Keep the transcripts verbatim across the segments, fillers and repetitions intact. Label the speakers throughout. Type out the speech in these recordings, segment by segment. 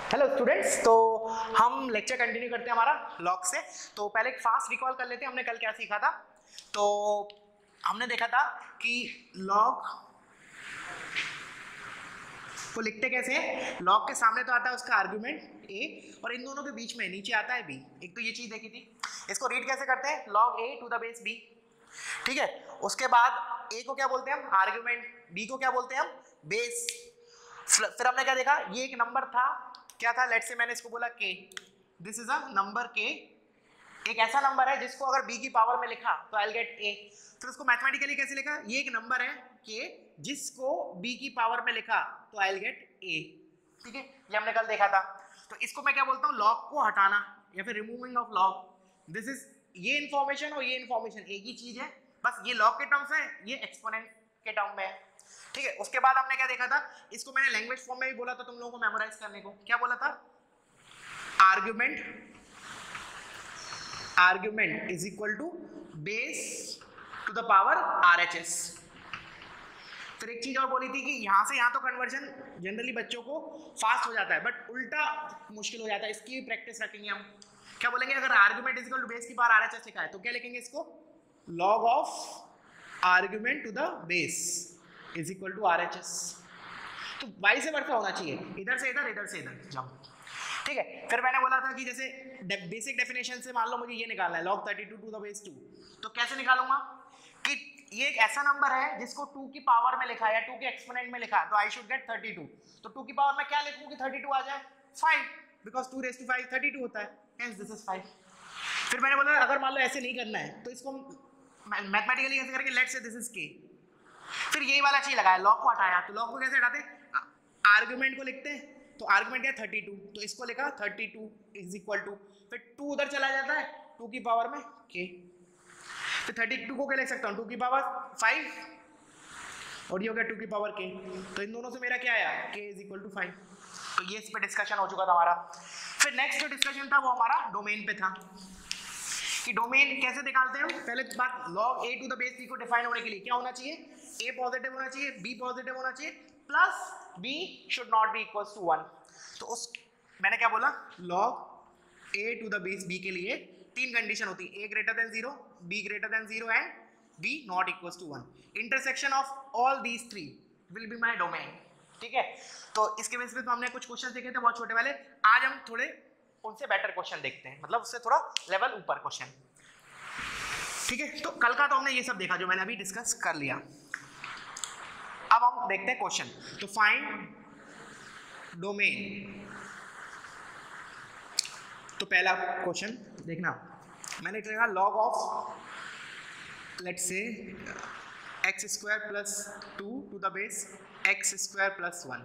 Speaker 1: Hello students, तो हम lecture continue करते हैं हमारा लॉग से। तो पहले एक फास्ट रिकॉल कर लेते हैं, हमने कल क्या सीखा था। तो हमने देखा था कि लॉग को लिखते कैसे हैं। लॉग के सामने तो आता है उसका आर्गुमेंट ए और इन दोनों के बीच में नीचे आता है बी। एक तो ये चीज देखी थी। इसको रीड कैसे करते हैं, log A to the base b. ठीक है, उसके बाद ए को क्या बोलते हैं हम, आर्गुमेंट, बी को क्या बोलते हैं हम, बेस। फिर हमने क्या देखा, ये एक नंबर था, क्या था, लेट्स से मैंने इसको बोला k, this is a number k। एक ऐसा नंबर है जिसको अगर b की पावर में लिखा तो आई विल गेट a। फिर उसको मैथमेटिकली कैसे लिखा, ये एक नंबर है k जिसको b की पावर में लिखा तो आई विल गेट a। ठीक है, ये हमने कल देखा था। तो इसको मैं क्या बोलता हूँ, लॉग को हटाना या फिर removing of log. This is, ये इन्फॉर्मेशन और ये इन्फॉर्मेशन एक ही चीज है, बस ये लॉग के टर्म्स है, ये एक्सपोनेंट के टर्म में है। ठीक है, उसके बाद हमने क्या देखा था, इसको मैंने लैंग्वेज फॉर्म में भी बोला था तुम लोगों को मेमोराइज करने को। क्या बोला था, argument argument is equal to base to the power RHS. फिर एक चीज और बोली थी कि यहां से यहां तो कन्वर्जन जनरली बच्चों को फास्ट हो जाता है, बट उल्टा मुश्किल हो जाता है। इसकी प्रैक्टिस रखेंगे हम। क्या बोलेंगे, अगर argument is equal to base की पावर आरएचएस लिखा है तो क्या लिखेंगे इसको, log of argument to the base is equal to R H S. तो वाई से वर्षा होना चाहिए, इधर से इधर, इधर से इधर जाओ। ठीक है, फिर मैंने बोला था कि जैसे बेसिक डेफिनेशन से मान लो मुझे ये निकालना है, log thirty two to the base two. तो कैसे निकालूंगा कि ये एक ऐसा नंबर है जिसको टू की पावर में लिखा है या टू के एक्सपोनेंट में लिखा है, तो I should get thirty two. तो टू की पावर में क्या लिखूं कि थर्टी टू आ जाए, five, because two raise to five thirty two होता है, हेंस दिस इज फाइव। फिर मैंने बोला अगर मान लो ऐसे नहीं करना है तो इसको मैथमेटिकली कैसे करेंगे, लेट्स से दिस इज के। फिर यही वाला चीज लगाया, लॉग को हटाया, तो लॉग को कैसे हटाते, आर्गुमेंट को लिखते हैं, तो आर्गुमेंट क्या थर्टी टू, तो इसको लिखा thirty two is equal to, फिर टू उधर चला जाता है, टू की पावर में के। फिर थर्टी टू को क्या लिख सकता हूँ, टू की पावर फाइव और ये हो गया टू की पावर के। तो इन दोनों से मेरा क्या आया, के इज इक्वल टू फाइव। तो ये इस पे डिस्कशन हो चुका था हमारा। फिर नेक्स्ट जो डिस्कशन था वो हमारा डोमेन पे था कि डोमेन कैसे निकालते हैं हम। पहले बात, log A to the base b को डिफाइन होने के लिए क्या होना चाहिए, ए पॉजिटिव होना चाहिए, बी पॉजिटिव होना चाहिए, plus b should not be equals to one. तो उस मैंने क्या बोला, log A to the base b के लिए तीन कंडीशन होती है, a greater than zero, b greater than zero and b not equals to one. Intersection of all these three will be my domain. ठीक है, तो इसके बेस पे तो हमने कुछ क्वेश्चन देखे थे बहुत छोटे वाले। आज हम थोड़े उनसे बेटर क्वेश्चन देखते हैं, मतलब उससे थोड़ा लेवल ऊपर क्वेश्चन। ठीक है, तो कल का तो हमने ये सब देखा जो मैंने अभी डिस्कस कर लिया। अब हम देखते हैं क्वेश्चन। तो फाइंड डोमेन। तो पहला क्वेश्चन देखना, मैंने लिखा log of let's say x square plus two to the base x square plus one.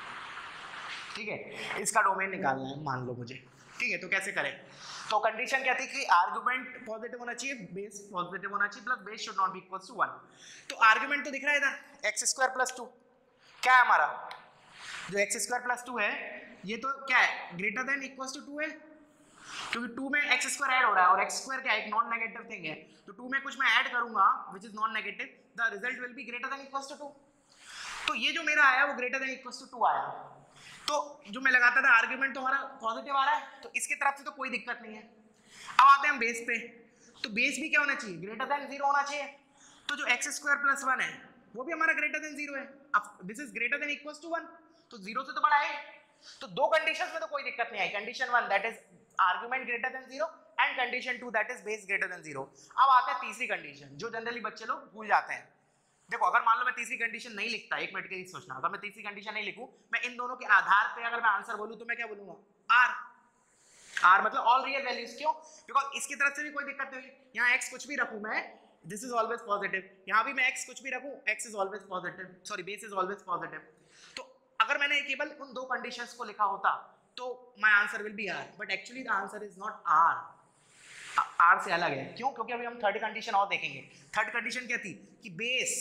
Speaker 1: ठीक है, इसका डोमेन निकालना है मान लो मुझे। ठीक है, तो कैसे करें, तो कंडीशन क्या थी कि आर्गुमेंट पॉजिटिव होना चाहिए, बेस पॉजिटिव होना चाहिए, plus base should not be equal to one. तो आर्गुमेंट तो दिख रहा है इधर, एक्स स्क्वायर प्लस टू। क्या है हमारा, जो एक्स स्क्वायर प्लस टू है ये तो क्या है, greater than equal to two है, क्योंकि टू में एक्स स्क्वायर ऐड हो रहा है और एक्स स्क्वायर क्या है, एक नॉन नेगेटिव थिंग है। तो टू में कुछ मैं ऐड करूंगा which is non negative, the result will be greater than equal to two. तो ये जो मेरा आया वो greater than equal to two आया। तो जो मैं लगाता था आर्गुमेंट तो हमारा पॉजिटिव आ रहा है, तो इसके तरफ से तो कोई दिक्कत नहीं है। अब आते हैं हम बेस पे, तो बेस भी क्या होना चाहिए, ग्रेटर देन जीरो होना चाहिए। तो जो एक्स स्क्वायर प्लस वन है वो भी हमारा ग्रेटर देन जीरो है। अब this is greater than equal to one, तो जीरो से तो बड़ा है। तो दो कंडीशंस में तो कोई दिक्कत नहीं आई, condition one that is argument greater than zero and condition two that is base greater than zero. अब आते हैं तीसरी कंडीशन जो जनरली बच्चे लोग भूल जाते हैं। देखो, अगर मान लो मैं तीसरी कंडीशन नहीं लिखता, एक मिनट के लिए सोचना, अगर मैं तीसरी कंडीशन नहीं लिखूं, मैं इन दोनों के आधार पे अगर मैं आंसर बोलूं तो मैं क्या बोलूंगा, आर। आर मतलब ऑल रियल वैल्यूज। क्यों, बिकॉज इसकी तरफ से भी कोई दिक्कत नहीं, यहाँ एक्स कुछ भी रखूं मैं, दिस इज ऑलवेज पॉजिटिव, यहाँ भी मैं एक्स कुछ भी रखूं, x is always positive, sorry base is always positive. तो अगर मैंने केवल उन दो कंडीशंस को लिखा होता तो my answer will be R, but actually the answer is not R. R से अलग है, क्यों, क्योंकि अभी हम थर्ड कंडीशन और देखेंगे। थर्ड कंडीशन क्या थी कि base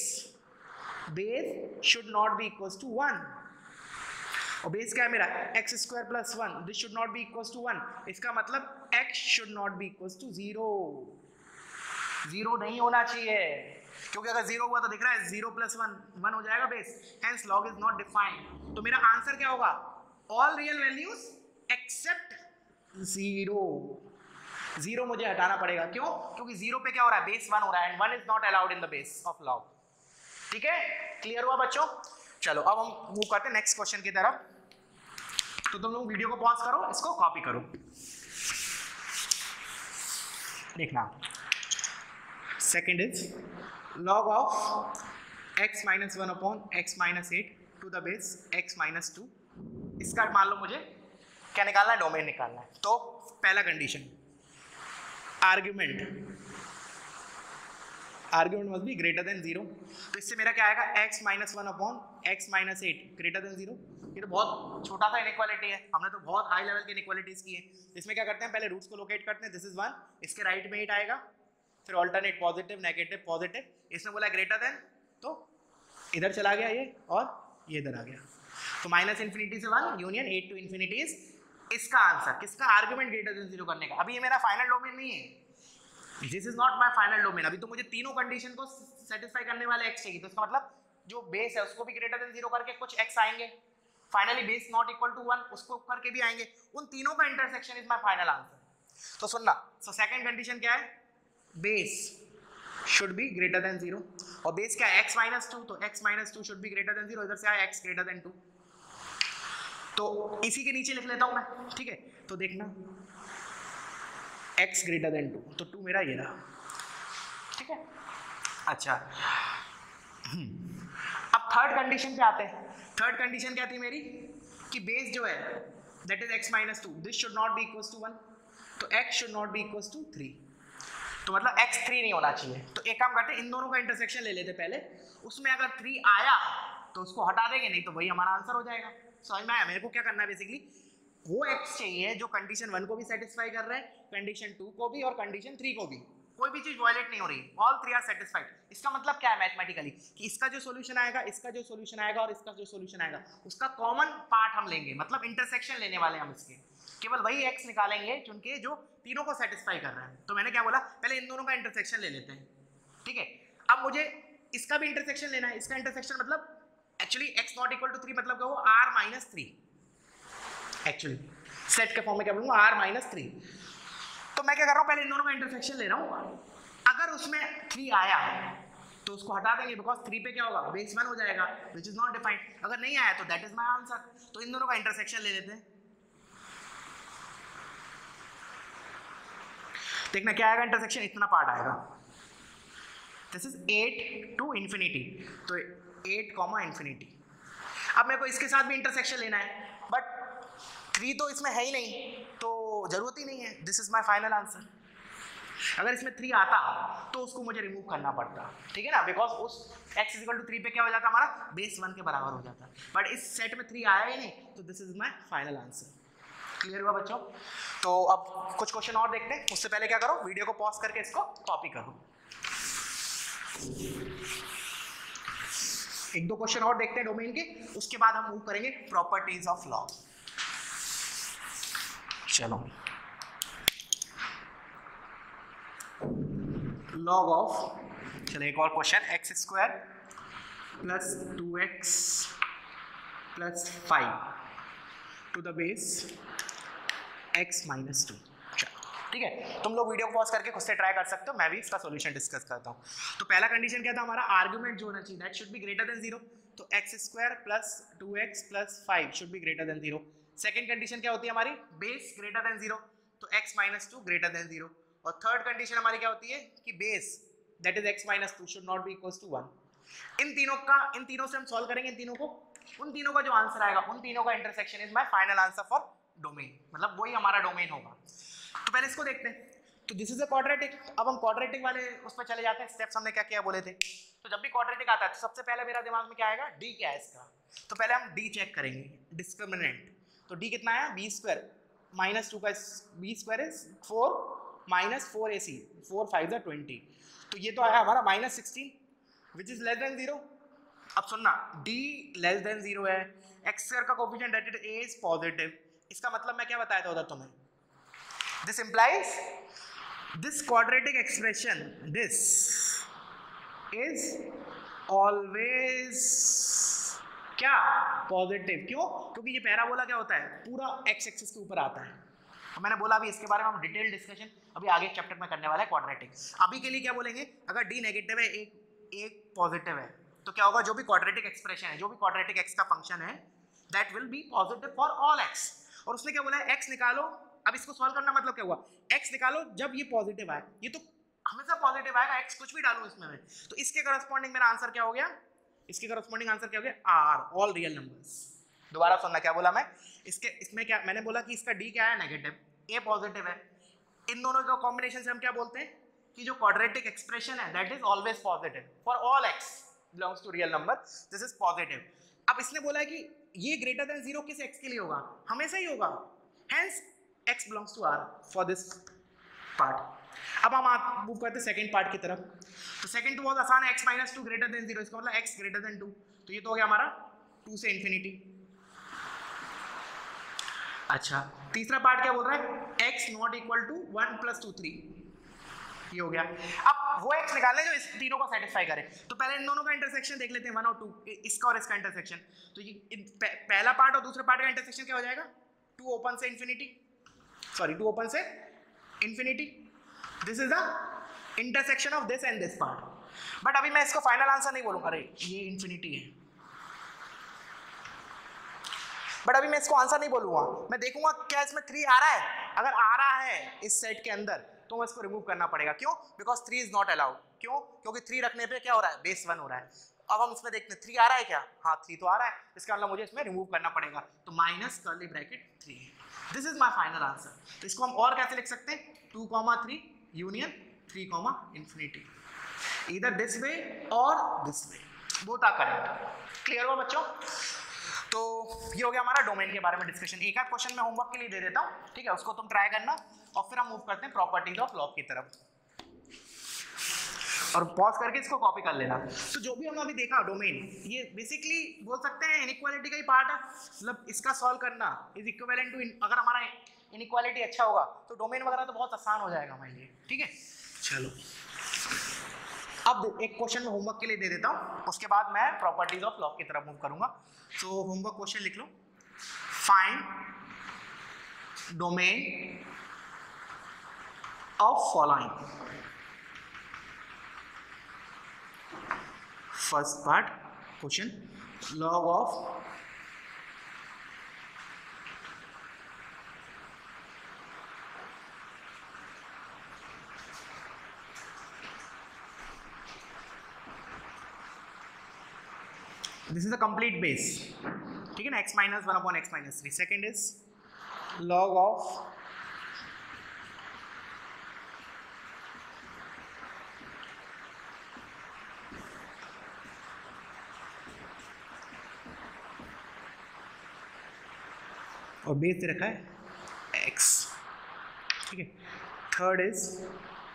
Speaker 1: base should not be equals to one, और बेस क्या है मेरा, x square plus one, this should not be equals to one. इसका मतलब x should not be equals to zero, zero नहीं होना चाहिए, क्योंकि अगर जीरो हुआ तो दिख रहा है जीरो प्लस वन वन हो जाएगा base, hence log is not defined. तो मेरा आंसर क्या होगा, all real values except zero, zero मुझे हटाना पड़ेगा, क्यों? क्योंकि जीरो पे क्या हो रहा है, बेस वन हो रहा है, and one is not allowed in the base of log. ठीक है, क्लियर हुआ बच्चों? चलो अब हम मूव करते हैं नेक्स्ट क्वेश्चन की तरफ। तो तुम लोग वीडियो को पॉज करो, इसको कॉपी करो, देखना। Second is log of x minus one upon x minus eight to the base x minus two. इसका मान लो मुझे क्या निकालना है, डोमेन निकालना है। तो पहला condition, argument argument must be greater than zero. तो इससे मेरा क्या आएगा, x minus one upon x minus eight greater than zero. ये तो बहुत छोटा सा इनइक्वालिटी है, हमने तो बहुत हाई लेवल की इनइक्वालिटीज की है। इसमें क्या करते हैं, पहले रूट्स को लोकेट करते हैं, दिस इज वन, इसके राइट में एट आएगा, फिर ऑल्टरनेट पॉजिटिव नेगेटिव पॉजिटिव, इसने बोला ग्रेटर देन, तो इधर चला गया ये और ये इधर आ गया। तो माइनस इन्फिनिटी से one union eight to infinity is इसका आंसर, किसका, आर्गुमेंट ग्रेटर देन जीरो करने का। अभी ये मेरा फाइनल डोमेन नहीं है, this is not my final domain. अभी तो मुझे तीनों कंडीशन को सेटिस्फाई करने वाले x चाहिए। तो इसका मतलब जो बेस है उसको भी ग्रेटर देन जीरो करके कुछ x आएंगे, finally base not equal to one उसको करके भी आएंगे, उन तीनों का intersection is my final answer. तो सुनना, सो सेकंड कंडीशन क्या है, base should be greater than zero, और बेस क्या है, x माइनस टू, तो x minus two should be greater than zero, इधर से आया x ग्रेटर देन टू। तो इसी के नीचे लिख लेता हूं मैं, ठीक है। तो देखना x ग्रेटर देन टू, तो टू मेरा ये रहा, ठीक है। अच्छा, अब थर्ड कंडीशन पे आते हैं। थर्ड कंडीशन क्या थी मेरी, कि बेस जो है that is x minus two, this should not be equals to one, तो x should not be equals to three, तो मतलब x थ्री नहीं होना चाहिए। तो एक काम करते हैं, इन दोनों का इंटरसेक्शन ले लेते पहले, उसमें अगर थ्री आया तो उसको हटा देंगे, नहीं तो वही हमारा आंसर हो जाएगा। समझ में आया? मेरे को क्या करना है, बेसिकली वो x चाहिए जो कंडीशन वन को भी सेटिस्फाई कर रहा है, कंडीशन टू को भी और कंडीशन थ्री को भी, कोई भी चीज वायलेट नहीं हो रही, ऑल थ्री आर सेटिस्फाइड। इसका मतलब क्या है मैथमेटिकली, कि इसका जो सॉल्यूशन आएगा, इसका जो सॉल्यूशन आएगा और इसका जो सॉल्यूशन आएगा, उसका कॉमन पार्ट हम लेंगे, मतलब इंटरसेक्शन लेने वाले हम इसके, केवल वही x निकालेंगे चुनके जो तीनों को सेटिस्फाई कर रहा है। तो मैंने क्या बोला, पहले इन दोनों का इंटरसेक्शन ले लेते हैं, ठीक है। अब मुझे इसका भी इंटरसेक्शन लेना है, इसका इंटरसेक्शन मतलब actually x not equal to three, मतलब क्या हो, r minus three, actually set के फॉर्म में क्या बोलूंगा, r माइनस थ्री। तो मैं क्या कर रहा हूँ, पहले इन दोनों का इंटरसेक्शन ले रहा हूँ, अगर उसमें थ्री आया तो उसको हटा देंगे, बिकॉज थ्री पे क्या होगा, बेस वन हो जाएगा, विच इज नॉट डिफाइंड। अगर नहीं आया तो दैट इज माय आंसर। तो इन दोनों का इंटरसेक्शन ले लेते हैं, देखना क्या आएगा इंटरसेक्शन, इतना पार्ट आएगा, this is eight to infinity, तो एट कॉमा इंफिनिटी। अब मेरे को इसके साथ भी इंटरसेक्शन लेना है, बट थ्री तो इसमें है ही नहीं, तो जरूरत ही नहीं है, this is my final answer. अगर इसमें थ्री आता तो उसको मुझे रिमूव करना पड़ता, ठीक है ना, बिकॉज उस x इक्वल टू थ्री पे क्या हो जाता, हमारा बेस वन के बराबर हो जाता, बट इस सेट में थ्री आया ही नहीं, तो this is my final answer. Clear हुआ बच्चों? तो अब कुछ क्वेश्चन और देखते हैं, उससे पहले क्या करो, वीडियो को पॉज करके इसको कॉपी करो। एक दो क्वेश्चन और देखते हैं डोमेन के, उसके बाद हम मूव करेंगे प्रॉपर्टीज ऑफ लॉ। चलो, लॉग ऑफ, चलो एक और question, x square plus two x plus five to the base x minus two. ठीक है, तुम लोग वीडियो को पॉज करके खुद से ट्राई कर सकते हो, मैं भी इसका सॉल्यूशन डिस्कस करता हूँ। तो पहला कंडीशन क्या था हमारा, आर्गुमेंट जो होना चाहिए that should be greater than zero, तो x square plus two x plus five should be greater than zero. Second condition क्या होती है हमारी, बेस ग्रेटर देन जीरो, तो x minus two greater than zero. और थर्ड कंडीशन हमारी क्या होती है, कि base that is x minus two should not be equals to one. इन तीनों का, इन तीनों से हम सॉल्व करेंगे, इन तीनों को, उन तीनों का जो आंसर आएगा, उन तीनों का intersection is my final answer for domain, मतलब वही हमारा डोमेन होगा। तो पहले इसको देखते हैं, तो दिस इज अ क्वाड्रेटिक। अब हम क्वाड्रेटिक वाले उस पर चले जाते हैं, स्टेप्स हमने क्या किया बोले थे। तो जब भी क्वाड्रेटिक आता है तो सबसे पहले मेरा दिमाग में क्या आएगा, डी क्या है इसका, तो पहले हम डी चेक करेंगे, डिस्क्रिमिनेंट। तो डी कितना है, बी स्क्वायर माइनस टू का, B square is four minus four A C, four five ज़ा ट्वेंटी, तो ये तो आया हमारा minus sixteen which is less than zero. अब सुनना, डी लेस देन जीरो है, एक्स स्क्वायर का coefficient that is A is positive, इसका मतलब मैं क्या बताया था उधर तुम्हें, this implies this quadratic expression, this is always क्या पॉजिटिव। क्यों? क्योंकि ये पैराबोला क्या होता है, पूरा एक्स एक्सिस के ऊपर आता है। तो मैंने बोला अभी इसके बारे में हम डिटेल डिस्कशन अभी आगे चैप्टर में करने वाला है क्वाड्रेटिक। अभी के लिए क्या बोलेंगे, अगर डी नेगेटिव है एक एक पॉजिटिव है तो क्या होगा, जो भी क्वाड्रेटिक एक्सप्रेशन है, जो भी क्वाड्रेटिक एक्स का फंक्शन है that will be positive for all X. और उसने क्या बोला है, एक्स निकालो। अब इसको सॉल्व करना मतलब क्या हुआ, एक्स निकालो जब ये पॉजिटिव आए, ये तो हमेशा पॉजिटिव आएगा, एक्स कुछ भी डालूं इसमें मैं, तो इसके करस्पॉन्डिंग मेरा आंसर क्या हो गया, इसके करस्पॉन्डिंग आंसर क्या हो गया, आर, ऑल रियल नंबर्स। दोबारा सुनना, क्या बोला मैं, इसके इसमें क्या मैंने बोला कि इसका डी क्या है, नेगेटिव, ए पॉजिटिव है। इन दोनों का कॉम्बिनेशन से हम क्या बोलते हैं कि जो क्वाड्रेटिक एक्सप्रेशन है that is always positive for all X belongs to real number, this is positive. अब इसने बोला है कि ये ग्रेटर देन जीरो किस एक्स के लिए होगा, हमेशा ही होगा, hence X belongs to R for this part. अब हम मूव करते हैं सेकंड पार्ट की तरफ। तो सेकंड तो बहुत आसान है, x minus two greater than zero, इसका मतलब x ग्रेटर देन टू, तो ये तो हो गया हमारा टू से इंफिनिटी। अच्छा, तीसरा पार्ट क्या बोल रहा है, x not equal to one plus two three, ये हो गया। अब वो x निकालने जो इस तीनों को सेटिस्फाई करे, तो पहले इन दोनों का इंटरसेक्शन देख लेते हैं, वन और टू, इसका और इसका इंटरसेक्शन। तो ये पहला पार्ट और दूसरे पार्ट का इंटरसेक्शन क्या हो जाएगा, टू ओपन से इंफिनिटी, सॉरी टू ओपन से infinity, this is the intersection of this and this part. But अभी मैं इसको फाइनल आंसर नहीं बोलूंगा, अरे ये इंफिनिटी है, बट अभी मैं इसको आंसर नहीं बोलूंगा, मैं देखूंगा क्या इसमें थ्री आ रहा है, अगर आ रहा है इस सेट के अंदर तो मैं इसको रिमूव करना पड़ेगा। क्यों? Because three is not allowed. क्यों? क्योंकि थ्री रखने पे क्या हो रहा है, बेस वन हो रहा है। अब हम इसमें देखते हैं थ्री आ रहा है क्या, हाँ थ्री तो आ रहा है, इसका मतलब मुझे इसमें रिमूव करना पड़ेगा, तो minus curly bracket three, this is my final answer. तो इसको हम और कैसे लिख सकते हैं, two comma three union three comma infinity, इधर दिस वे और this way, both are correct. Clear हुआ बच्चों? तो ये हो गया हमारा डोमेन के बारे में डिस्कशन। एक आध क्वेश्चन मैं होमवर्क के लिए दे देता हूँ, ठीक है, उसको तुम ट्राई करना, और फिर हम मूव करते हैं प्रॉपर्टीज ऑफ लॉग की तरफ, और पॉज करके इसको कॉपी कर लेना। तो जो भी हम अभी देखा डोमेन, ये बेसिकली बोल सकते हैं इनइक्वालिटी का ही पार्ट है, मतलब इसका सॉल्व करना इज इक्विवेलेंट टू, अगर हमारा इनइक्वालिटी अच्छा होगा तो डोमेन वगैरह तो बहुत आसान हो जाएगा हमारे लिए, ठीक है। चलो अब एक क्वेश्चन मैं होमवर्क के लिए दे देता हूँ, उसके बाद मैं प्रॉपर्टीज ऑफ लॉग की तरफ मूव करूंगा। तो होमवर्क क्वेश्चन लिख लो, find domain of following. First part question, log of this is a complete base, ठीक है ना, x minus one upon x minus three. Second is log of और बेस दे रखा है x, ठीक है। थर्ड इज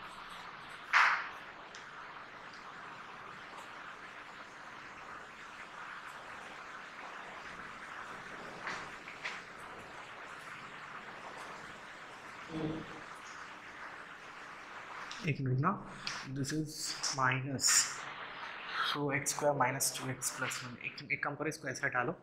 Speaker 1: एक मिनट ना, this is minus, so X square minus two x plus one, एक एक काम करो, इसको ऐसा हटा लो,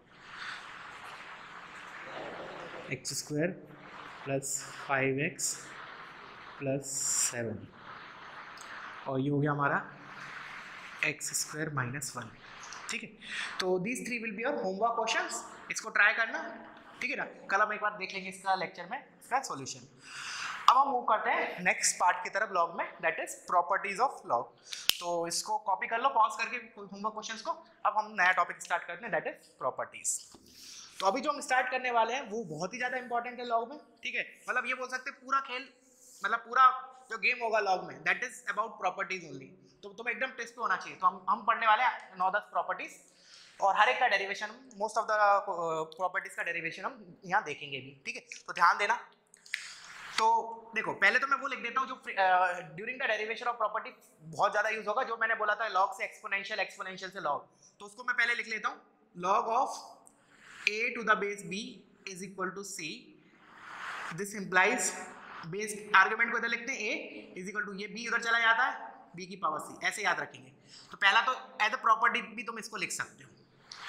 Speaker 1: X square plus five x plus seven, और ये हो गया हमारा एक्स स्क्वायर माइनस वन, ठीक है। तो these three will be your homework questions, इसको ट्राई करना, ठीक है ना। कल हम एक बार देख लेंगे इसका लेक्चर में इसका सॉल्यूशन। अब हम मूव करते हैं नेक्स्ट पार्ट की तरफ लॉग में, that is properties of log. तो इसको कॉपी कर लो पॉज करके होमवर्क क्वेश्चंस को। अब हम नया टॉपिक स्टार्ट करते हैं, दैट इज प्रॉपर्टीज। तो अभी जो हम स्टार्ट करने वाले हैं वो बहुत ही ज़्यादा इंपॉर्टेंट है लॉग में, ठीक है। मतलब ये बोल सकते हैं पूरा खेल, मतलब पूरा जो गेम होगा लॉग में that is about properties only. तो तुम एकदम टेस्ट पे होना चाहिए। तो हम हम पढ़ने वाले हैं नौ दस प्रॉपर्टीज, और हर एक का derivation, most of the properties का डेरिवेशन हम यहाँ देखेंगे भी, ठीक है। तो ध्यान देना। तो देखो पहले तो मैं वो लिख देता हूँ जो during the derivation of property बहुत ज़्यादा यूज होगा, जो मैंने बोला था लॉग से एक्सपोनेंशियल, एक्सपोनेंशियल से लॉग। तो उसको मैं पहले लिख लेता हूँ, log of a to the base b is equal to c, this implies base argument को इधर लिखते हैं a is equal to, ये b उधर चला जाता है b की पावर c, ऐसे याद रखेंगे। तो पहला तो एज अ प्रॉपर्टी भी तुम इसको लिख सकते हो।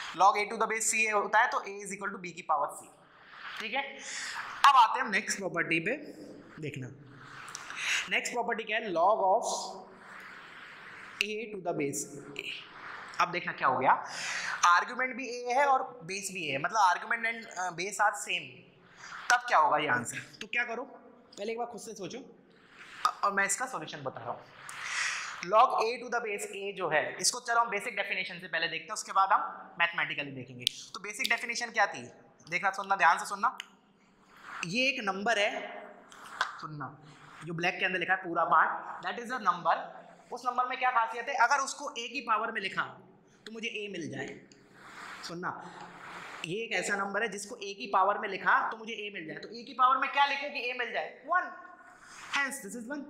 Speaker 1: Log A to the base C होता है तो A is equal to B की पावर सी, ठीक है। अब आते हैं हम नेक्स्ट प्रॉपर्टी पे, देखना नेक्स्ट प्रॉपर्टी क्या है, log of A to the base A. अब देखना क्या हो गया, आर्गुमेंट भी ए है और बेस भी ए है, मतलब argument and base are same, तब क्या होगा ये आंसर। तो क्या करो, पहले एक बार खुद से सोचो और मैं इसका सॉल्यूशन बता रहा हूँ। Log A to the base A जो है, इसको चलो हम बेसिक डेफिनेशन से पहले देखते हैं, उसके बाद हम मैथमेटिकली देखेंगे। तो बेसिक डेफिनेशन क्या थी, देखना, सुनना, ध्यान से सुनना। ये एक नंबर है, सुनना, जो ब्लैक के अंदर लिखा है पूरा part, that is a number. उस नंबर में क्या खासियत है, अगर उसको ए की पावर में लिखा तो मुझे ए मिल जाए। सुनना, ये एक ऐसा नंबर है जिसको ए की पावर में लिखा तो मुझे ए मिल जाए। तो ए की पावर में क्या लिखूं कि ए मिल जाए, one, hence this is one.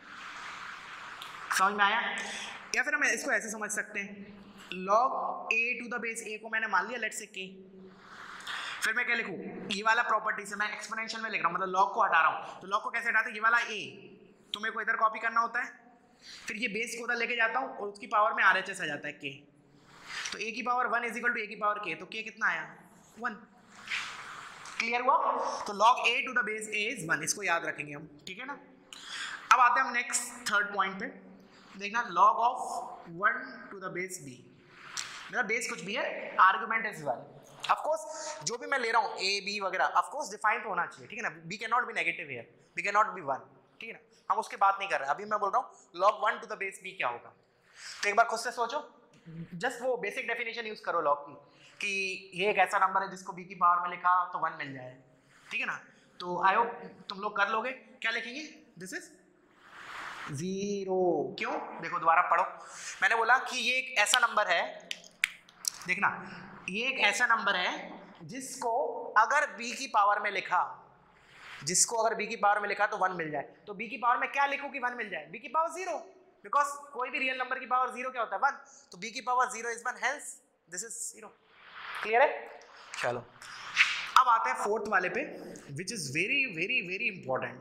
Speaker 1: समझ में आया? या फिर हम इसको ऐसे समझ सकते हैं, log A to the base A को मैंने मान लिया लेट्स से के, फिर मैं क्या लिखूं, ये वाला प्रॉपर्टी से मैं एक्सपोनेंशियल में लिख रहा हूं, मतलब लॉग को हटा रहा हूं। तो लॉग को कैसे हटाते हैं, ये वाला ए तो मेरे को इधर कॉपी करना होता है, फिर ये बेस को उधर लेके जाता हूं और उसकी पावर में आरएचएस आ जाता है के। तो ए की power one is equal to A की पावर के, तो के कितना आया, वन। क्लियर हुआ? तो log A to the base A is one, इसको याद रखेंगे हम, ठीक है ना। अब आते हैं हम नेक्स्ट थर्ड पॉइंट पे, देखना log of one to the base B. मेरा बेस कुछ भी है, argument is one. Of course जो भी मैं ले रहा हूँ ए बी वगैरह, ऑफ कोर्स डिफाइंड होना चाहिए, ठीक है ना। B cannot be negative here, B cannot be one, ठीक है ना, हम उसकी बात नहीं कर रहे। अभी मैं बोल रहा हूँ log one to the base B क्या होगा। तो एक बार खुद से सोचो, जस्ट वो बेसिक डेफिनेशन यूज करो लॉग की, कि ये एक ऐसा नंबर है जिसको बी की पावर में लिखा तो वन मिल जाए, ठीक है ना। तो आई होप तुम लोग कर लोगे। क्या लिखेंगे, दिस इज जीरो। क्यों, देखो दोबारा पढ़ो, मैंने बोला कि ये एक ऐसा नंबर है, देखना, ये एक ऐसा नंबर है जिसको अगर b की पावर में लिखा, जिसको अगर b की पावर में लिखा तो वन मिल जाए। तो b की पावर में क्या लिखूं कि वन मिल जाए, b की पावर जीरो, बिकॉज कोई भी रियल नंबर की पावर जीरो क्या होता है, वन। तो b की power zero is one, hence this is zero. Clear है? चलो अब आते हैं फोर्थ वाले पे, which is very very very important.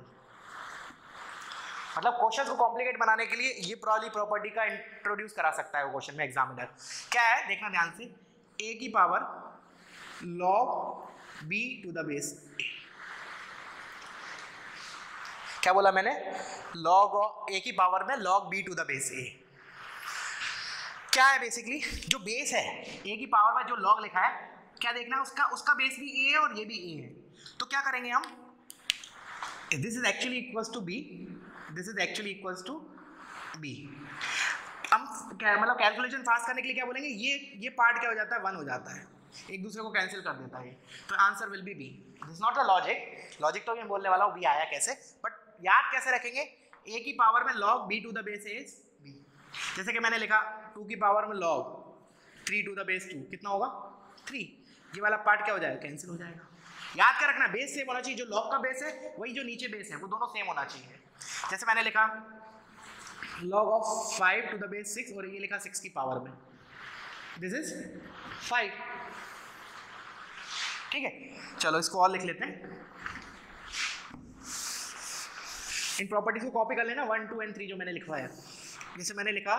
Speaker 1: मतलब क्वेश्चन को कॉम्प्लिकेट बनाने के लिए ये प्रॉली प्रॉपर्टी का इंट्रोड्यूस करा सकता है वो क्वेश्चन में एग्जामिनर। क्या है, देखना ध्यान से, a की power log b to the base a। क्या बोला मैंने, log a की पावर में log b to the base a। क्या है बेसिकली, जो बेस है a की पावर में जो log लिखा है, क्या देखना है, उसका उसका बेस भी a है और ये भी a है। तो क्या करेंगे हम, this is actually equals to b, this is actually equals to b। हम क्या मतलब कैलकुलेशन फास्ट करने के लिए क्या बोलेंगे, ये ये पार्ट क्या हो जाता है, वन हो जाता है, एक दूसरे को कैंसिल कर देता है, तो answer will be B. This not a logic, logic तो मैं बोलने वाला हूँ बी आया कैसे, बट याद कैसे रखेंगे, a की पावर में log b to the base is b। जैसे कि मैंने लिखा टू की पावर में log three to the base two, कितना होगा, थ्री। ये वाला पार्ट क्या हो जाएगा, कैंसिल हो जाएगा। याद क्या रखना, बेस सेम होना चाहिए, जो log का बेस है वही जो नीचे बेस है, वो दोनों सेम होना चाहिए। जैसे मैंने लिखा log of five to the base six और ये लिखा सिक्स की पावर में, दिस इज फाइव, ठीक है। चलो इसको और लिख लेते हैं, इन प्रॉपर्टीज को कॉपी कर लेना, वन टू एंड थ्री जो मैंने लिखवाया। जैसे मैंने लिखा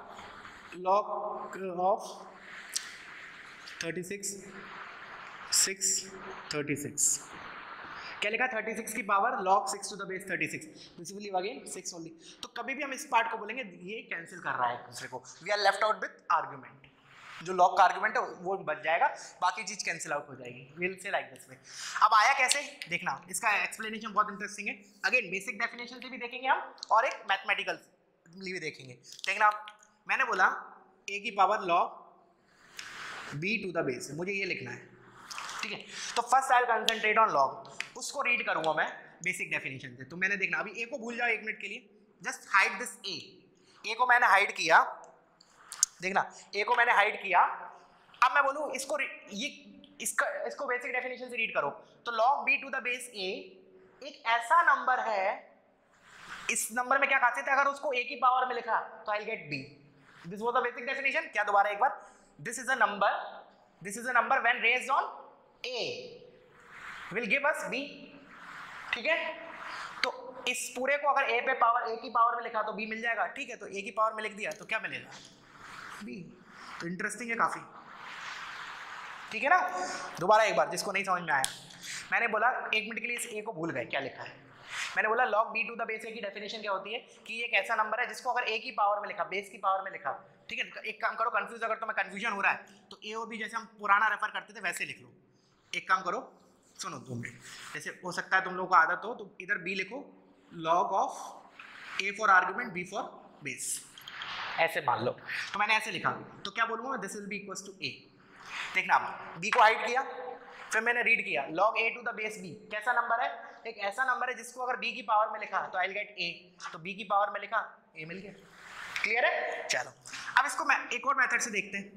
Speaker 1: log of thirty six six thirty six, क्या लिखा, थर्टी सिक्स की power log six to the base thirty six, basically again six only. तो कभी भी हम इस पार्ट को बोलेंगे ये कैंसिल कर रहा है एक दूसरे को, we are left out with argument, जो log का आर्गुमेंट है वो बच जाएगा, बाकी चीज कैंसिल आउट हो जाएगी। Will say like this way. अब आया कैसे, देखना, इसका एक्सप्लेनेशन बहुत इंटरेस्टिंग है। अगेन बेसिक डेफिनेशन से भी देखेंगे हम और एक मैथमेटिकल भी देखेंगे। देखना, मैंने बोला a की power log b to the base, मुझे ये लिखना है, ठीक है। तो first I will concentrate on log, उसको रीड करूंगा मैं बेसिक डेफिनेशन से। तो मैंने देखना, अभी ए को भूल जाओ एक मिनट के लिए, just hide this A, A को मैंने हाइड किया, देखना ए को मैंने हाइड किया। अब मैं बोलूं इसको, ये इसका इसको बेसिक डेफिनेशन से रीड करो, तो log b to the base a एक ऐसा नंबर है, इस नंबर में क्या खासियत है, अगर उसको a की पावर में लिखा तो I will get b। This was the basic definition. क्या दोबारा एक बार, this is a number, this is a number when raised on a will give us b, ठीक है। तो इस पूरे को अगर a पे पावर a की पावर में लिखा तो b मिल जाएगा, ठीक है। तो a की पावर में लिख दिया तो क्या मिलेगा, b। तो इंटरेस्टिंग है काफी। ठीक है ना। दोबारा एक बार जिसको नहीं समझ में आया, मैंने बोला एक मिनट के लिए इस ए को भूल गए क्या लिखा है। मैंने बोला log b to the base a की डेफिनेशन क्या होती है कि ये एक ऐसा नंबर है जिसको अगर a की पावर में लिखा, बेस की पावर में लिखा, ठीक है। एक काम करो, कंफ्यूज अगर तुम्हें कंफ्यूजन हो रहा है तो a और b जैसे हम पुराना रेफर करते थे वैसे लिख लो। एक काम करो, सुनो दो मिनट, जैसे हो सकता है तुम लोगों को आदत हो तो इधर b लिखो log of a for argument b for base, ऐसे मान लो। तो मैंने ऐसे लिखा तो क्या बोलूँगा, this will be equals to a। देखना b को हाइड किया, फिर मैंने रीड किया log a to the base b कैसा नंबर है, एक ऐसा नंबर है जिसको अगर b की पावर में लिखा तो आई विल गेट a, तो b की पावर में लिखा a मिल गया। क्लियर है। चलो अब इसको मैं एक और मेथड से देखते हैं।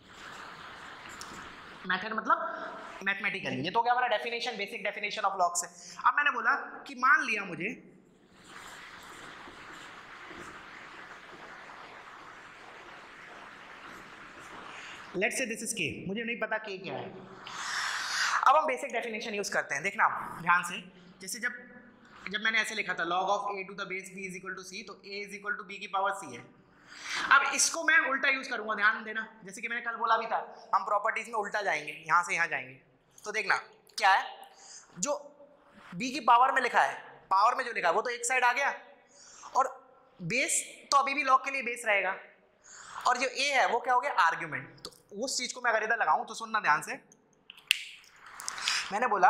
Speaker 1: मेथड मतलब मैथमेटिकली, ये तो क्या हमारा definition, basic definition of log से। अब मैंने बोला कि मान लिया मुझे let's say this is k, मुझे नहीं पता k क्या है। अब हम बेसिक डेफिनेशन यूज करते हैं, देखना ध्यान से। जैसे जब जब मैंने ऐसे लिखा था log of a to the base b is equal to c, तो a is equal to b की पावर c है। अब इसको मैं उल्टा यूज करूंगा, ध्यान देना। जैसे कि मैंने कल बोला भी था हम प्रॉपर्टीज में उल्टा जाएंगे, यहां से यहां जाएंगे। तो देखना क्या है, जो b की पावर में लिखा है, पावर में जो लिखा है वो तो एक साइड आ गया, और बेस तो अभी भी log के लिए बेस रहेगा, और जो a है वो क्या हो गया, आर्ग्यूमेंट। तो उस चीज को मैं अगर इधर लगाऊं तो सुनना ध्यान से। मैंने बोला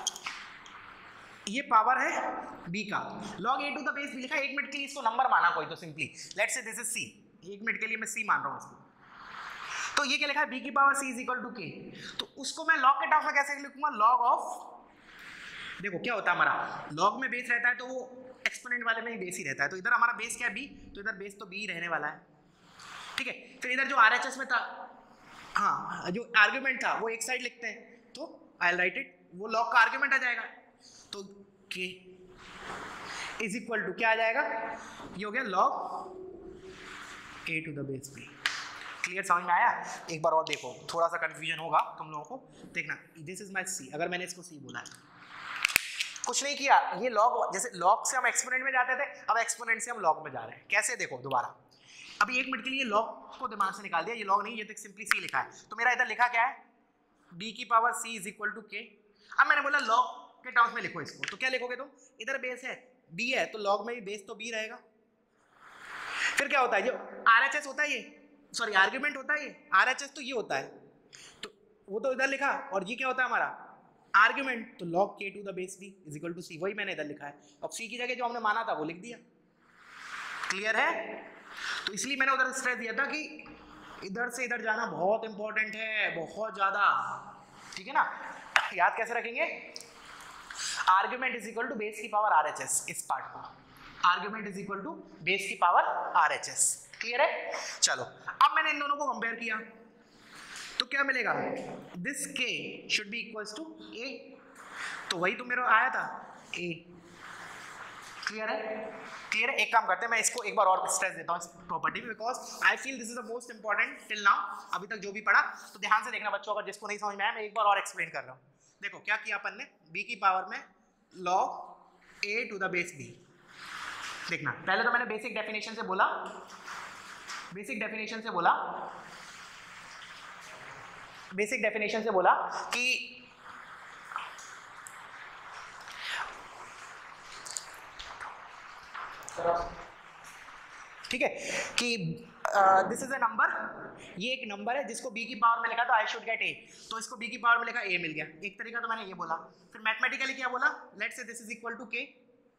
Speaker 1: ये पावर है b का, log a to the base b लिखा है। एक मिनट के लिए इसको नंबर माना कोई, तो simply let's say this is c, एक मिनट के लिए मैं c मान रहा हूं इसको। तो ये क्या लिखा है, b की power c is equal to k। तो उसको मैं log के टर्म्स में कैसे लिखूंगा, log ऑफ, देखो क्या होता है हमारा, log में बेस रहता है तो वो एक्सपोनेंट वाले में ही बेस ही रहता है। तो इधर हमारा बेस क्या है b, तो इधर बेस तो b रहने वाला है, ठीक है। फिर इधर जो आरएचएस में था, हाँ जो आर्ग्यूमेंट था वो एक साइड लिखते हैं, तो आई राइट इट, वो log का आर्ग्यूमेंट आ जाएगा। तो k इज इक्वल टू क्या आ जाएगा, ये हो गया log a to the base b। Clear, समझ में आया। एक बार और देखो, थोड़ा सा कंफ्यूजन होगा तुम लोगों को। देखना दिस इज माय c, अगर मैंने इसको c बोला है, कुछ नहीं किया, ये log, जैसे log से हम एक्सपोनेंट में जाते थे, अब एक्सपोनेंट से हम log में जा रहे हैं। कैसे, देखो दोबारा, अभी एक मिनट के लिए log को दिमाग से निकाल दिया, ये log नहीं, ये तो सिंपली c लिखा है। तो मेरा इधर लिखा क्या है, b की power c is equal to k। अब मैंने बोला log के टर्म्स में लिखो इसको, तो क्या लिखोगे तुम, इधर बेस है b है तो log में भी बेस तो b रहेगा। फिर क्या होता है, जो आरएचएस होता है, ये सॉरी आर्ग्यूमेंट होता है, ये आरएचएस तो ये होता है, तो वो तो इधर लिखा, और ये क्या होता है हमारा आर्ग्यूमेंट, तो log k to the base b is equal to c, वही मैंने इधर लिखा है। अब c की जगह जो हमने माना था वो लिख दिया। क्लियर है। तो इसलिए मैंने उधर स्ट्रेस दिया था कि इधर से इधर जाना बहुत इंपॉर्टेंट है, बहुत ज्यादा, ठीक है ना। याद कैसे रखेंगे, argument is equal to base की पावर आरएचएस, इस पार्ट को, argument is equal to base की पावर आरएचएस। क्लियर है। चलो अब मैंने इन दोनों को कंपेयर किया तो क्या मिलेगा, this k should be equals to a, तो वही तो मेरा आया था a। क्लियर है, क्लियर है। एक काम करते हैं, मैं इसको एक बार और स्ट्रेस देता हूँ इस प्रॉपर्टी में, because I feel this is the most important till now, अभी तक जो भी पढ़ा। तो ध्यान से देखना बच्चों, अगर जिसको नहीं समझ में आया मैं एक बार और एक्सप्लेन कर रहा हूँ। देखो क्या किया अपन ने, b की पावर में log a to the base b। देखना पहले तो मैंने बेसिक डेफिनेशन से बोला, बेसिक डेफिनेशन से बोला बेसिक डेफिनेशन से बोला कि ठीक है कि दिस इज अ नंबर, ये एक नंबर है जिसको b की पावर में लिखा तो आई शुड गेट a, तो इसको b की पावर में लिखा a मिल गया। एक तरीका तो मैंने ये बोला। फिर मैथमेटिकली क्या बोला, let's say this is equal to k।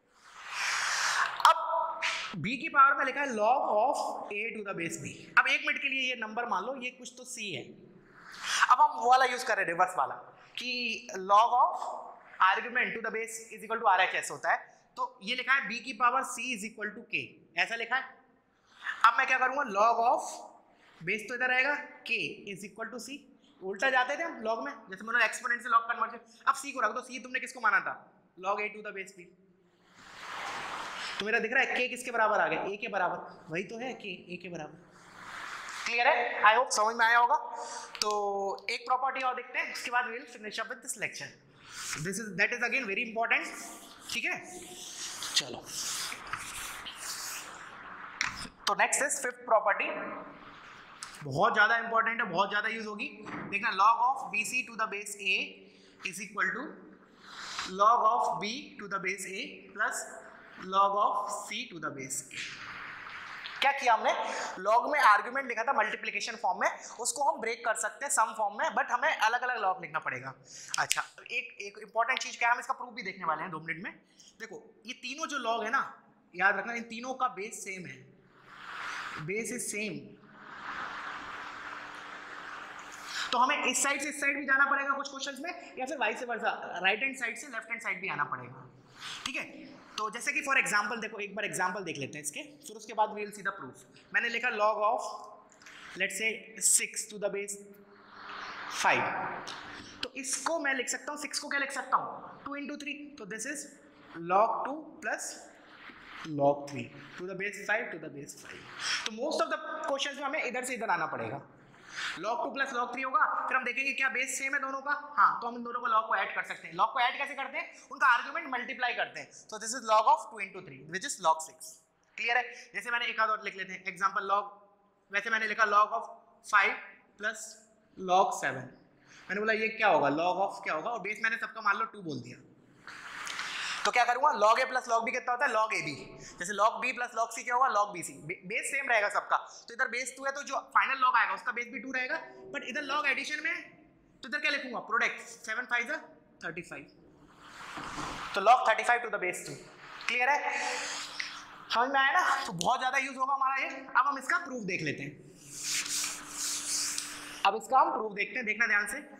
Speaker 1: अब b की पावर में लिखा है log of a to the base b। अब एक मिनट के लिए ये नंबर मान लो ये कुछ तो c है। अब हम वो वाला यूज कर रहे हैं, रिवर्स वाला, कि log of argument to the base is equal to RHS होता है। तो ये लिखा है b की power c is equal to k, ऐसा लिखा है। अब मैं क्या करूंगा, log ऑफ बेस तो इधर रहेगा, k is equal to c। उल्टा जाते थे हम log में, जैसे मैंने एक्सपोनेंट से log कन्वर्जन। अब c को रख दो, c तुमने किसको माना था, log a to the base b। तो मेरा दिख रहा है k किसके बराबर आ गया, a के बराबर, वही तो है k a के बराबर। क्लियर है, आई होप समझ में आया होगा। तो एक प्रॉपर्टी और देखते हैं, उसके बाद we will finish up with this lecture. This is that is again very important, ठीक है। चलो तो नेक्स्ट इज फिफ्थ प्रॉपर्टी, बहुत ज्यादा इंपॉर्टेंट है, बहुत ज्यादा यूज होगी। देखना log of B C to the base a is equal to log of b to the base a plus log of c to the base a। क्या किया हमने, लॉग में आर्गुमेंट लिखा था मल्टीप्लिकेशन फॉर्म में, उसको हम ब्रेक कर सकते हैं सम फॉर्म में, बट हमें अलग अलग लॉग लिखना पड़ेगा। अच्छा, एक एक इंपॉर्टेंट चीज क्या है, हम इसका प्रूफ भी देखने वाले हैं दो मिनट में। देखो ये तीनों जो लॉग है ना, याद रखना इन तीनों का बेस सेम है, बेस इज सेम। तो हमें इस साइड से इस साइड भी जाना पड़ेगा कुछ क्वेश्चंस में, या फिर vice versa, right hand side से लेफ्ट हैंड साइड भी आना पड़ेगा। ठीक है, तो जैसे कि फॉर एग्जांपल देखो, एक बार एग्जांपल देख लेते हैं इसके, फिर उसके बाद we will see the proof. मैंने लिखा log of let's say six to the base five, तो इसको मैं लिख सकता हूँ, सिक्स को क्या लिख सकता हूँ, टू इंटू थ्री, तो this is log two plus log three to the base five to the base five. तो मोस्ट ऑफ द क्वेश्चंस में हमें इधर से इधर आना पड़ेगा। log two plus log three होगा, फिर हम देखेंगे क्या बेस सेम है दोनों का, हाँ तो हम इन दोनों को log को ऐड कर सकते हैं। log को ऐड कैसे करते हैं, उनका आर्गुमेंट मल्टीप्लाई करते हैं। तो this is log of two into three which is log six. Clear है? जैसे मैंने एक और लिख लेते हैं एग्जांपल log, वैसे मैंने लिखा log of five plus log seven. मैंने बोला ये क्या होगा, log ऑफ क्या होगा, और बेस मैंने सबका मान लो टू बोल दिया, तो क्या करूंगा, log a plus log b कितना होता है, log ab। जैसे log b plus log c क्या होगा, log bc। बेस सेम रहेगा सबका, तो इधर बेस टू है तो जो फाइनल log आएगा उसका बेस भी टू रहेगा, बट इधर log एडिशन में तो इधर क्या लिखूंगा, प्रोडक्ट, सेवन फाइव जा थर्टी फाइव, तो log thirty five to the base two. Clear है, समझ में आया ना? तो बहुत ज्यादा यूज होगा हमारा ये। अब हम इसका प्रूफ देख लेते हैं, अब इसका हम प्रूफ देखते हैं, देखना ध्यान से।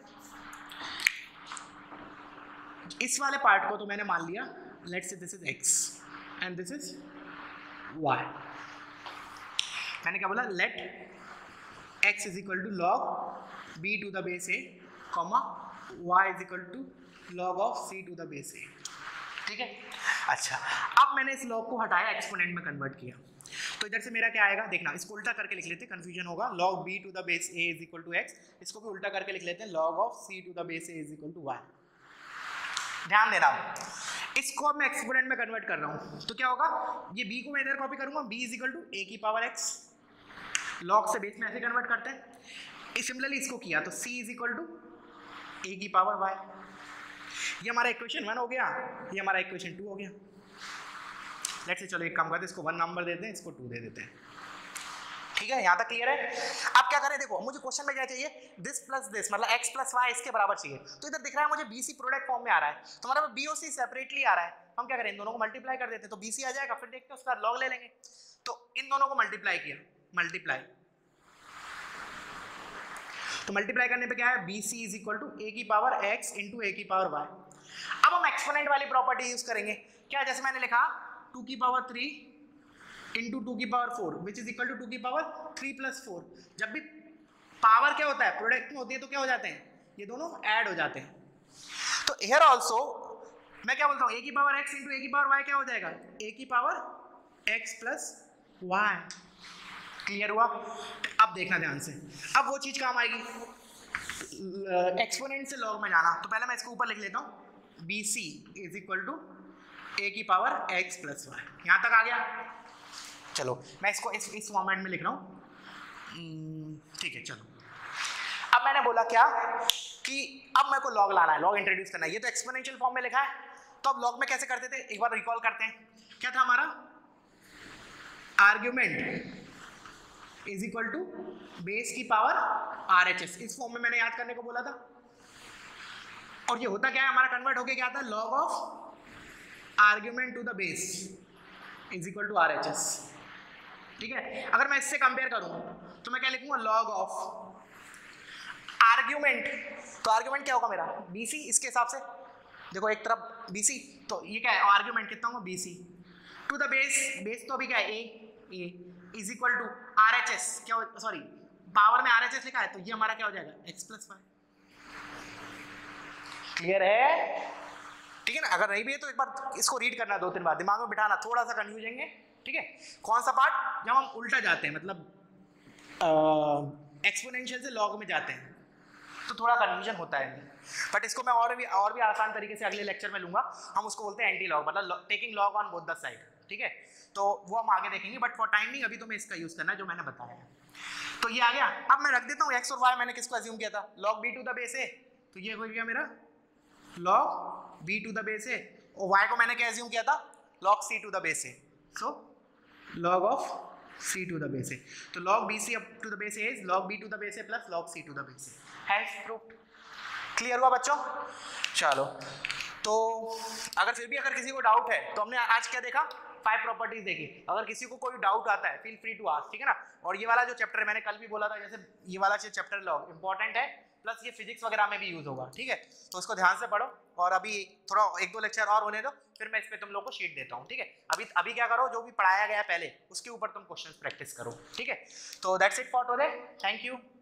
Speaker 1: इस वाले पार्ट को तो मैंने मान लिया, let's say this is x and this is y। मैंने क्या बोला, let x is equal to log b to the base a, comma y is equal to log of c to the base a। ठीक है, अच्छा अब मैंने इस log को हटाया, एक्सपोनेंट में कन्वर्ट किया, तो इधर से मेरा क्या आएगा, देखना इसको उल्टा करके लिख लेते हैं, कंफ्यूजन होगा। log b to the base a is equal to x, इसको भी उल्टा करके लिख लेते हैं, log of c to the base a is equal to y। ध्यान देना, इसको अब मैं एक्सपोनेंट में कन्वर्ट कर रहा हूं, तो क्या होगा, ये b को मैं इधर कॉपी करूंगा, b is equal to a की पावर x, log से बेस में ऐसे कन्वर्ट करते हैं। सिमिलरली इसको किया तो c is equal to a की पावर y। ये हमारा इक्वेशन वन हो गया, ये हमारा इक्वेशन टू हो गया। लेट्स से चलो एक काम करते हैं, इसको वन नंबर देते हैं, इसको टू दे देते हैं। ठीक है, यहाँ तक क्लियर है? अब क्या करें, देखो मुझे क्वेश्चन में क्या चाहिए, दिस प्लस दिस, मतलब x प्लस वाई इसके बराबर चाहिए। तो इधर दिख रहा है मुझे बी सी प्रोडक्ट फॉर्म में आ रहा है, तो मतलब बी ओ सी सेपरेटली आ रहा है। हम क्या करें, इन दोनों को मल्टीप्लाई कर देते हैं, तो बी सी आ जाएगा, फिर देखते हैं उसका लॉग ले लेंगे। तो इन दोनों को मल्टीप्लाई किया, मल्टीप्लाई, तो मल्टीप्लाई करने पे क्या है, B C is equal to A की पावर x इंटू ए की पावर y। अब हम एक्सपोनेंट वाली प्रॉपर्टी यूज करेंगे, क्या, जैसे मैंने लिखा टू की पावर थ्री इंटू टू की power four which is equal to two की पावर थ्री प्लस फोर। जब भी पावर क्या होता है, प्रोडक्ट में होती है, तो क्या हो जाते हैं, ये दोनों ऐड हो जाते हैं। तो हियर ऑल्सो मैं क्या बोलता हूँ, ए की पावर x इंटू ए की पावर y क्या हो जाएगा, ए की power x plus Y. Clear हुआ? अब देखना ध्यान से, अब वो चीज काम आएगी, एक्सपोनेंट से लॉग में जाना। तो पहले मैं इसको ऊपर लिख लेता हूँ, B C is equal to A की पावर x प्लस वाई। यहाँ तक आ गया? चलो मैं इसको इस इस फॉर्मेट में लिख रहा हूँ, ठीक है। चलो अब मैंने बोला क्या कि अब मेरे को लॉग लाना है, लॉग इंट्रोड्यूस करना है। ये तो एक्सपोनेंशियल फॉर्म में लिखा है, तो अब लॉग में कैसे करते थे, एक बार रिकॉल करते हैं। क्या था हमारा, argument is equal to base की पावर आर एच एस, इस फॉर्म में मैंने याद करने को बोला था। और ये होता क्या है, हमारा कन्वर्ट होके क्या आता है, log of argument to the base is equal to R H S. ठीक है, अगर मैं इससे कंपेयर करूं तो मैं क्या लिखूंगा, लॉग ऑफ आर्ग्यूमेंट, तो आर्ग्यूमेंट क्या होगा मेरा, बीसी। इसके हिसाब से देखो, एक तरफ बीसी, तो ये क्या है, आर्ग्यूमेंट कितना होगा, BC to the base, base तो अभी क्या है, A, A is equal to R H S, क्या, सॉरी पावर में आर एच एस लिखा है, तो ये हमारा क्या हो जाएगा, एक्स प्लस वाई। क्लियर है? ठीक है ना? अगर नहीं भी है तो एक बार इसको रीड करना, दो तीन बार दिमाग में बिठाना, थोड़ा सा कंफ्यूजिंग है। ठीक है, कौन सा पार्ट, जब हम उल्टा जाते हैं, मतलब एक्सपोनेंशियल से लॉग में जाते हैं, तो थोड़ा कंफ्यूजन होता है। बट इसको मैं और भी और भी आसान तरीके से अगले लेक्चर में लूंगा। हम उसको बोलते हैं एंटी लॉग, मतलब taking log on both the side. ठीक है, तो वो हम आगे देखेंगे, बट फॉर टाइमिंग अभी तो मैं इसका यूज करना है जो मैंने बताया है। तो ये आ गया। अब मैं रख देता हूँ एक्स और वाई, मैंने किसको एज्यूम किया था, log b to the base a, तो ये हो गया मेरा log b to the base a, और y को मैंने क्या एज्यूम किया था, log c to the base a, so log of c to the base a, तो log bc up to the base a is log b to the base a plus log c to the base a, has proved. Clear हुआ बच्चों? चलो, तो अगर फिर भी अगर किसी को डाउट है तो हमने आज क्या देखा, फाइव प्रॉपर्टीज देखी। अगर किसी को कोई डाउट आता है फील फ्री टू आस्क, ठीक है ना। और ये वाला जो चैप्टर मैंने कल भी बोला था, जैसे ये वाला चैप्टर लॉग इंपॉर्टेंट है, प्लस ये फिजिक्स वगैरह में भी यूज होगा, ठीक है। तो उसको ध्यान से पढ़ो, और अभी थोड़ा एक दो लेक्चर और होने दो, फिर मैं इस पे तुम लोग को शीट देता हूँ, ठीक है। अभी अभी क्या करो, जो भी पढ़ाया गया पहले उसके ऊपर तुम क्वेश्चंस प्रैक्टिस करो, ठीक है। तो that's it for today, thank you.